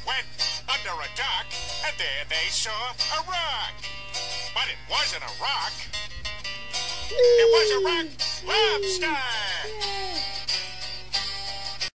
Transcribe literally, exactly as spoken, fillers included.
went under a dock, and there they saw a rock. But it wasn't a rock. It was a rock lobster.